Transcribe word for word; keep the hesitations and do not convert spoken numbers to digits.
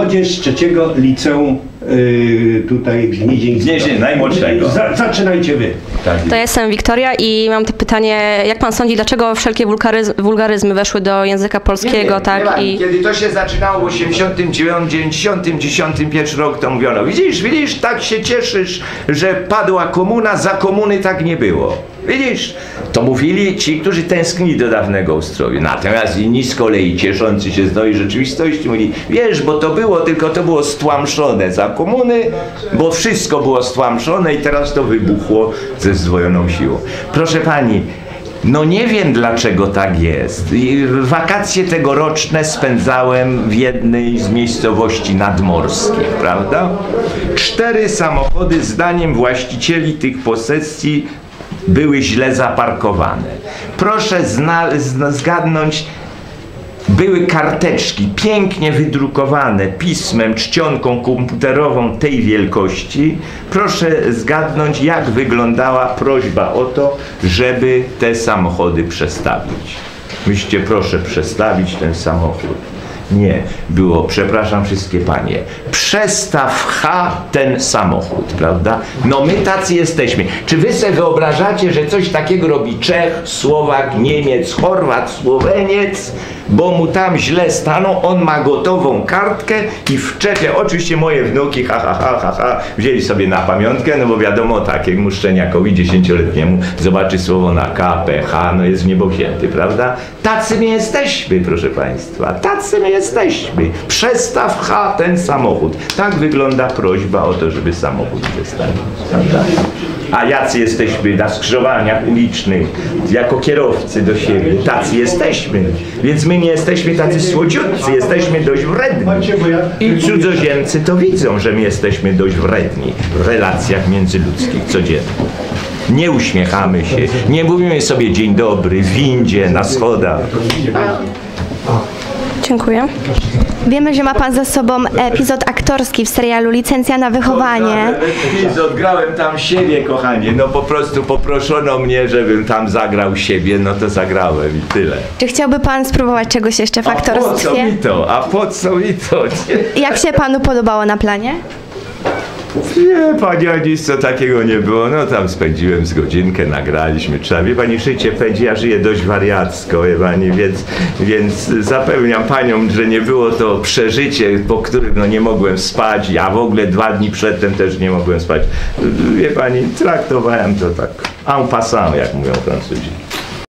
młodzież z trzeciego liceum yy, tutaj Gnieźnieńskiego. Gnieźnie, najmłodszego. Za, zaczynajcie wy. Tak. To ja jestem Wiktoria i mam pytanie, jak pan sądzi, dlaczego wszelkie wulgaryzmy, wulgaryzmy weszły do języka polskiego, nie, tak? nie ma, I... Kiedy to się zaczynało w osiemdziesiątym dziewiątym, dziewięćdziesiątym, dziesiątym pierwszym rok, to mówiono, widzisz, widzisz, tak się cieszysz, że padła komuna, za komuny tak nie było. Widzisz, to mówili ci, którzy tęsknili do dawnego ustroju. Natomiast inni z kolei, cieszący się z nowej rzeczywistości, mówili, wiesz, bo to było, tylko to było stłamszone za komuny, bo wszystko było stłamszone i teraz to wybuchło ze zdwojoną siłą. Proszę pani, no nie wiem, dlaczego tak jest. Wakacje tegoroczne spędzałem w jednej z miejscowości nadmorskich, prawda? Cztery samochody, zdaniem właścicieli tych posesji, były źle zaparkowane. Proszę zgadnąć, były karteczki pięknie wydrukowane pismem, czcionką komputerową tej wielkości. Proszę zgadnąć, jak wyglądała prośba o to, żeby te samochody przestawić. Myślicie, proszę przestawić ten samochód. Nie, było, przepraszam wszystkie panie, przestaw H ten samochód, prawda? No my tacy jesteśmy. Czy wy sobie wyobrażacie, że coś takiego robi Czech, Słowak, Niemiec, Chorwat, Słoweniec, bo mu tam źle staną, on ma gotową kartkę i wczepia, oczywiście moje wnuki, ha, ha, ha, ha, ha, wzięli sobie na pamiątkę, no bo wiadomo, takiemu szczeniakowi dziesięcioletniemu zobaczy słowo na K, P, H, no jest w niebo wzięty, prawda? Tacy my jesteśmy, proszę państwa, tacy my jesteśmy. Przestaw H ten samochód. Tak wygląda prośba o to, żeby samochód przestawić, prawda? A jacy jesteśmy na skrzyżowaniach ulicznych, jako kierowcy do siebie, tacy jesteśmy. Więc my nie jesteśmy tacy słodziutcy, jesteśmy dość wredni. I cudzoziemcy to widzą, że my jesteśmy dość wredni w relacjach międzyludzkich codziennych. Nie uśmiechamy się, nie mówimy sobie dzień dobry w windzie, na schodach. Dziękuję. Wiemy, że ma pan za sobą epizod aktorski w serialu Licencja na wychowanie. Epizod, grałem tam siebie, kochanie. No po prostu poproszono mnie, żebym tam zagrał siebie, no to zagrałem i tyle. Czy chciałby pan spróbować czegoś jeszcze w aktorstwie? A po co mi to? A po co mi to? Jak się panu podobało na planie? Nie, pani, nic co takiego nie było. No tam spędziłem z godzinkę, nagraliśmy. Trzeba, wie pani, życie pędzi, ja żyję dość wariacko, wie pani, więc, więc zapewniam panią, że nie było to przeżycie, po którym no nie mogłem spać, a w ogóle dwa dni przedtem też nie mogłem spać. Wie pani, traktowałem to tak en passant, jak mówią Francuzi.